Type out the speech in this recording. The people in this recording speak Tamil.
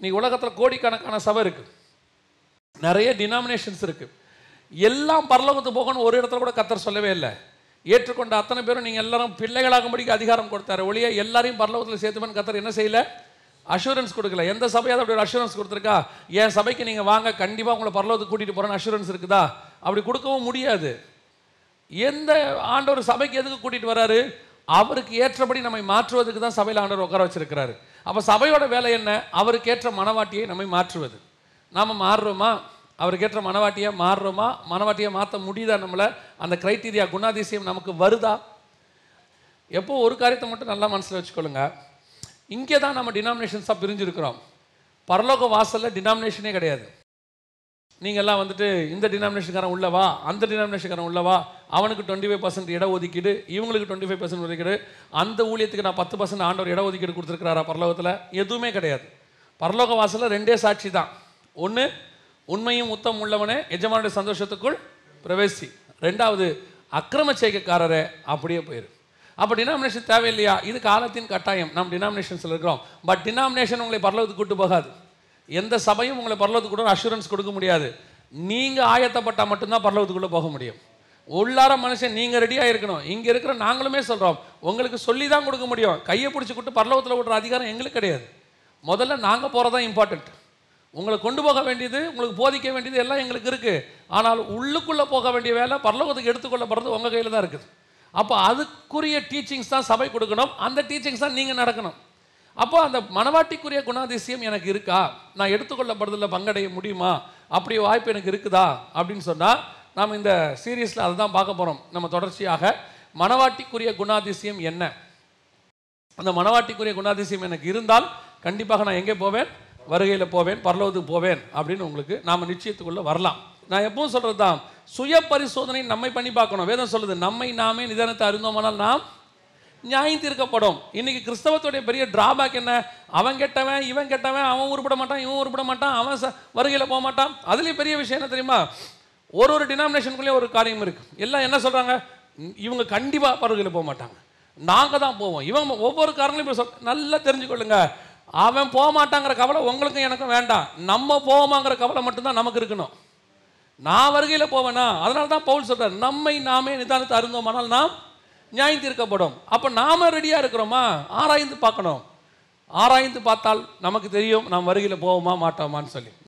இன்னைக்கு உலகத்தில் கோடிக்கணக்கான சபை இருக்குது, நிறைய டினாமினேஷன்ஸ் இருக்குது. எல்லாம் பரலோகத்துக்கு போகணும்னு ஒரு இடத்துல கூட கர்த்தர் சொல்லவே இல்லை. ஏற்றுக்கொண்ட அத்தனை பேரும் நீங்கள் எல்லாரும் பிள்ளைகளாகும்படிக்கு அதிகாரம் கொடுத்தாரு ஒழிய எல்லாரையும் பரலோகத்தில் சேர்த்துமன்னு கர்த்தர் என்ன செய்யலை? அஷூரன்ஸ் கொடுக்கல. எந்த சபையாவது அப்படி ஒரு அஷூரன்ஸ் கொடுத்துருக்கா? என் சபைக்கு நீங்கள் வாங்க, கண்டிப்பாக உங்களை பரலோகத்துக்கு கூட்டிகிட்டு போகிறேன்னு அஷூரன்ஸ் இருக்குதா? அப்படி கொடுக்கவும் முடியாது. எந்த ஆண்டவர் சபைக்கு எதுக்கு கூட்டிகிட்டு வராரு? அவருக்கு ஏற்றபடி நம்மை மாற்றுவதுக்கு தான் சபையில் ஆண்டவர் உட்கார வச்சிருக்கிறாரு. அப்போ சபையோட வேலை என்ன? அவருக்கு ஏற்ற மனவாட்டியை நம்மை மாற்றுவது. நாம் மாறுறோமா? அவருக்கு ஏற்ற மனவாட்டியாக மாறுறோமா? மனவாட்டியை மாற்ற முடியுதா? நம்மளை அந்த கிரைட்டீரியா குணாதிசயம் நமக்கு வருதா? எப்போ ஒரு காரியத்தை மட்டும் நல்லா மனசில் வச்சுக்கொள்ளுங்க. இங்கே தான் நம்ம டினாமினேஷன்ஸாக பிரிஞ்சிருக்கிறோம். பரலோக வாசலில் டினாமினேஷனே கிடையாது. நீங்கள்லாம் வந்துட்டு இந்த டினாமினேஷன்காரன் உள்ளவா, அந்த டினாமினேஷன்காரன் உள்ளவா, அவனுக்கு 25% இட ஒதுக்கீடு, இவங்களுக்கு 25% ஒதுக்கீடு, அந்த ஊழியத்துக்கு நான் 10% ஆண்டவர் இட ஒதுக்கீடு கொடுத்துருக்கிறாரா பரலோகத்தில்? எதுவுமே கிடையாது. பரலோக வாசலில் ரெண்டே சாட்சி தான். ஒன்று, உண்மையும் உத்தம் உள்ளவனே எஜமானுடைய சந்தோஷத்துக்குள் பிரவேசி. ரெண்டாவது, அக்கிரம செய்கைக்காரரே அப்படியே போயிரு. அப்போ டினாமினேஷன் தேவையில்லையா? இது காலத்தின் கட்டாயம். நம்ம டினாமினேஷன்ஸில் இருக்கிறோம். பட் டினாமினேஷன் உங்களை பரலோகத்துக்கு கூட்டு போகாது. எந்த சபையும் உங்களை பரலோகத்துக்கு கூட அஷூரன்ஸ் கொடுக்க முடியாது. நீங்கள் ஆயத்தப்பட்டால் மட்டும்தான் பரலோகத்துக்குள்ளே போக முடியும். உள்ளார மனுஷன் நீங்கள் ரெடியாக இருக்கணும். இங்கே இருக்கிற நாங்களுமே சொல்கிறோம், உங்களுக்கு சொல்லி தான் கொடுக்க முடியும். கையை பிடிச்சி கொடுத்து பரலோகத்தில் விடுற அதிகாரம் எங்களுக்கு கிடையாது. முதல்ல நாங்கள் போகிறதான் இம்பார்ட்டன்ட். உங்களை கொண்டு போக வேண்டியது, உங்களுக்கு போதிக்க வேண்டியது எல்லாம் எங்களுக்கு இருக்குது. ஆனால் உள்ளுக்குள்ளே போக வேண்டிய வேலை பரலோகத்துக்கு எடுத்துக்கொள்ளப்படுறது உங்கள் கையில் தான் இருக்குது. அப்போ அதுக்குரிய டீச்சிங்ஸ் தான் சபை கொடுக்கணும். அந்த டீச்சிங்ஸ் தான் நீங்கள் நடக்கணும். அப்போ அந்த மனவாட்டிக்குரிய குணாதிசயம் எனக்கு இருக்கா? நான் எடுத்துக்கொள்ளப்படுறதில் பங்கடைய முடியுமா? அப்படி வாய்ப்பு எனக்கு இருக்குதா அப்படின்னு சொன்னால் நாம் இந்த சீரீஸில் அதை தான் பார்க்க போகிறோம். நம்ம தொடர்ச்சியாக மனவாட்டிக்குரிய குணாதிசயம் என்ன, அந்த மனவாட்டிக்குரிய குணாதிசயம் எனக்கு இருந்தால் கண்டிப்பாக நான் எங்கே போவேன்? வருகையில் போவேன், பரலோகத்துக்கு போவேன் அப்படின்னு உங்களுக்கு நாம் நிச்சயத்துக்குள்ளே வரலாம். நான் எப்பவும் சொல்கிறது தான், சுய பரிசோதனை நம்மை பண்ணி பார்க்கணும். வேதம் சொல்லுது, நம்மை நாமே நிதானத்தை அறிந்தோமானால் நாம் நியாயம் தீர்க்கப்படும். இன்னைக்கு கிறிஸ்தவத்துடைய பெரிய டிராபேக் என்ன? அவன் கெட்டவன், இவன் கெட்டவன், அவன் உருப்பட மாட்டான், இவன் உருப்பட மாட்டான், அவன் வருகையில் போக மாட்டான். அதுலேயும் பெரிய விஷயம் என்ன தெரியுமா? ஒரு டினாமினேஷனுக்குள்ளேயே ஒரு காரியம் இருக்குது. எல்லாம் என்ன சொல்கிறாங்க? இவங்க கண்டிப்பாக வருகையில் போக மாட்டாங்க, நாங்கள் தான் போவோம். இவங்க ஒவ்வொரு காரணங்களையும் இப்போ நல்லா தெரிஞ்சுக்கொள்ளுங்க. அவன் போக மாட்டாங்கிற கவலை உங்களுக்கும் எனக்கும் வேண்டாம். நம்ம போவோமாங்கிற கவலை மட்டும்தான் நமக்கு இருக்கணும். நான் வருகையில் போவேனா? அதனால தான் பவுல் சொல்கிறார், நம்மை நாமே நிதானத்தை அறிந்தோமானால் நாம் நியாயம் தீர்க்கப்படும். அப்போ நாம ரெடியாக இருக்கிறோமா? ஆராய்ந்து பார்க்கணும். ஆராய்ந்து பார்த்தால் நமக்கு தெரியும் நாம் வருகையில் போவோமா மாட்டோமான்னு சொல்லி.